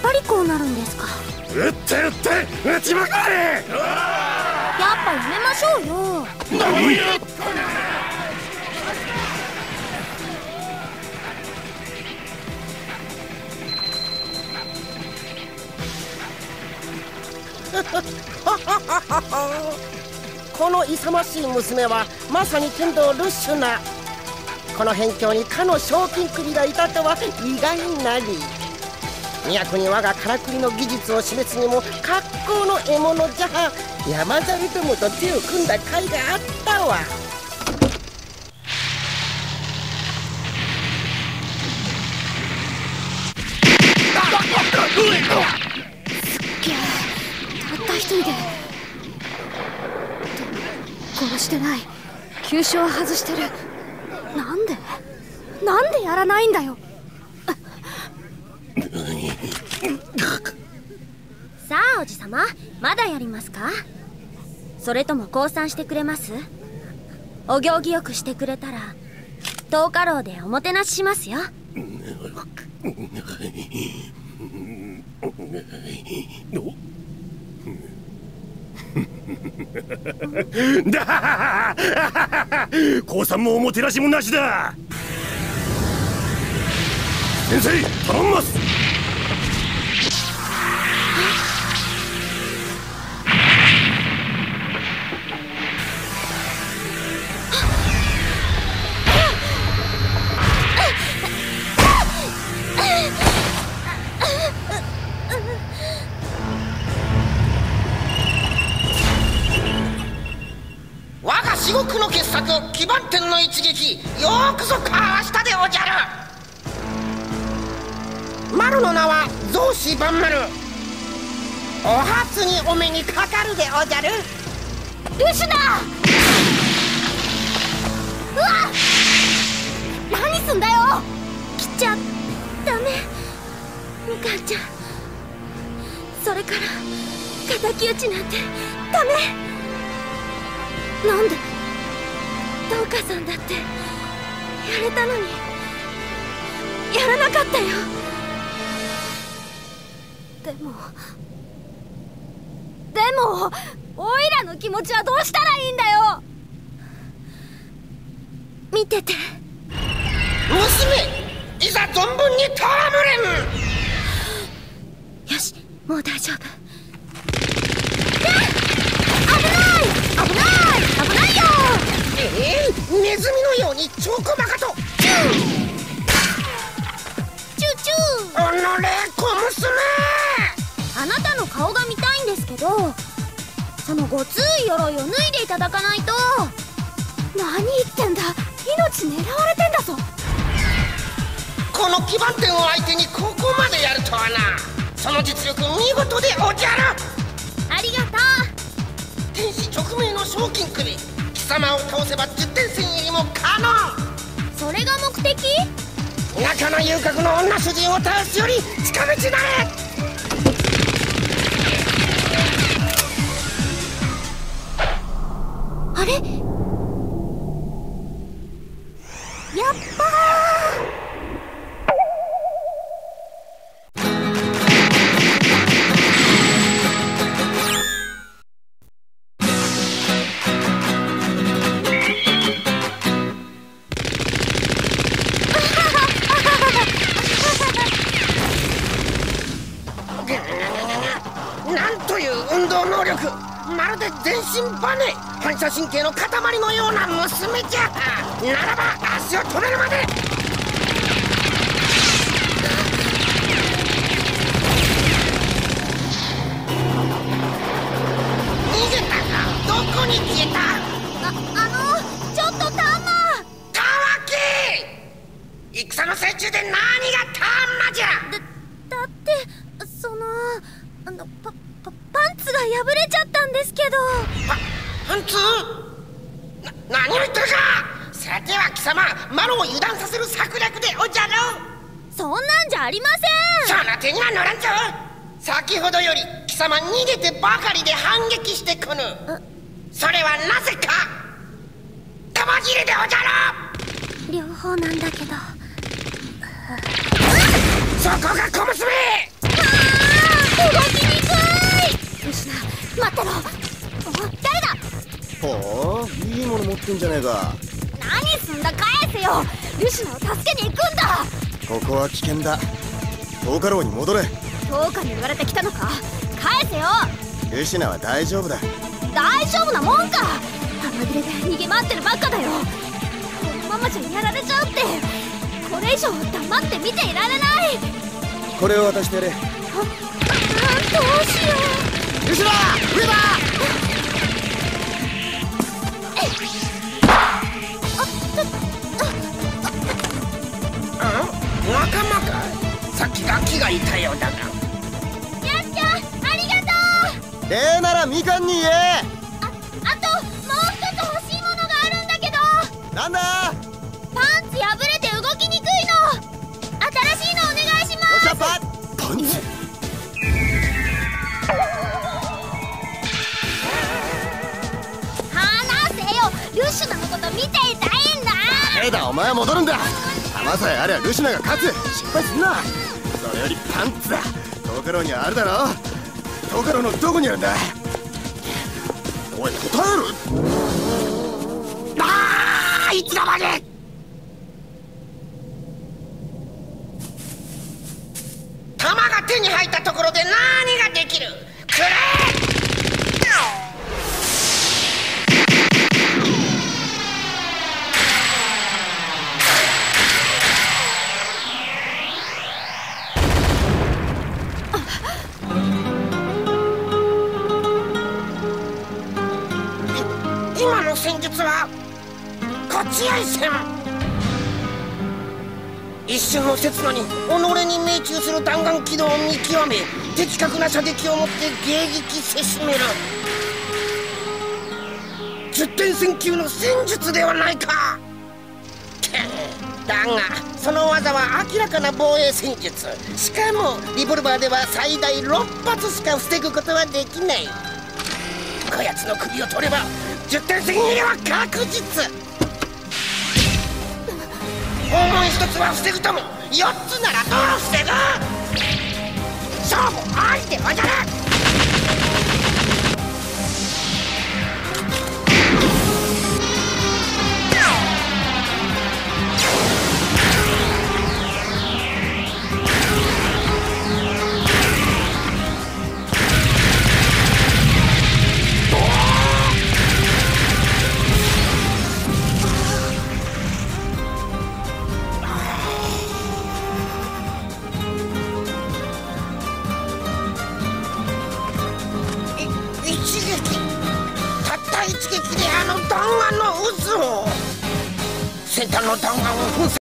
ぱりこうなるんですか。 撃って撃ちまくれ。 やっぱやめましょうよ。 何やったこの勇ましい娘はまさに剣道ルッシュな。この辺境にかの賞金首がいたとは意外なり。都に我がからくりの技術を示すにも格好の獲物じゃ。山猿どもと手を組んだ甲斐があったわ。 たった一人で殺してない。急所は外してる。なんでやらないんだよ。さあおじさま、まだやりますか？それとも降参してくれます？お行儀よくしてくれたら10日牢でおもてなししますよ。 だ降参もおもてなしもなしだ。先生頼みます。 我が至極の傑作基盤天の一撃、ようこそかわしたでおじゃる。丸の名は増子万丸。お初にお目にかかるでおじゃる。 ルシュナ。うわっ、何すんだよ。来ちゃダメ。みかんちゃん、それから敵討ちなんてダメ。なんでどうかさんだってやれたのにやらなかったよ。でもオイラの気持ちはどうしたらいいんだよ。見てて。 娘、いざ存分に戯れん。 よし、もう大丈夫。危ないよ。 ネズミのようにチョコバカとチュー。 おのれ小娘。 あなたの顔が見たいんですけど、そのごつい鎧を脱いでいただかないと。何言ってんだ、命狙われてんだぞ。 この基盤天を相手にここまでやるとはな。その実力見事でおじゃる。 ありがとう。 天使直命の賞金首、貴様を倒せば10点戦入りも可能。 それが目的？ 中の遊郭の女主人を倒すより近道なれ。 あれ、やっばなんという運動能力。まるで全身バネ、反射神経の塊のような娘じゃ。ならば足を止めるまで。逃げたか。どこに消えた。 ちょっとタンマ。 たわき、戦の最中で何がタンマじゃ。 だってパンツが破れちゃったんですけど。 パンツ？何を言ってるか。さては貴様、マロを油断させる策略でおじゃろう。 そんなんじゃありません。 その手には乗らんぞ。先ほどより貴様逃げてばかりで反撃してこぬ。それはなぜか。玉切れでおじゃろう。 両方なんだけど。 そこが小娘。 持ってんじゃねえか。 何すんだ、返せよ。ルシナを助けに行くんだ。 ここは危険だ。遠かろうに戻れ。 10日に言われてきたのか。返せよ。 ルシナは大丈夫だ。 大丈夫なもんか。玉切れで逃げ回ってるばっかだよ。このままじゃやられちゃうって。これ以上黙って見ていられない。 これを渡してやれ。 どうしよう。 ルシナ、上だ。 仲間か。さっきガキがいたようだが。 やっちゃありがとう。 礼ならみかんに言え。 あともう一つ欲しいものがあるんだけど。 なんだ。 パンツ破れて動きにくいの。新しいのお願いします。 よっしゃ、パンツ。 話せよ。ルシュナのこと見ていたいんだ。 えだ、お前は戻るんだ。弾さえあればルシナが勝つ。失敗すんな。それよりパンツだ。トカロウにはあるだろ。トカロウのどこにあるんだ。おい、答えろ。 いつの間に。弾が手に入ったところで何ができる。くれ。今の戦術は勝ち合い戦。一瞬の刹那に己に命中する弾丸軌道を見極め、的確な射撃をもって迎撃せしめる。10点戦級の戦術ではないか。だがその技は明らかな防衛戦術。しかもリボルバーでは最大6発しか防ぐことはできない。こやつの首を取れば10点戦入れは確実。訪問1つは防ぐとも4つならどう防ぐ。勝負ありでおじゃる。先端の弾丸を粉砕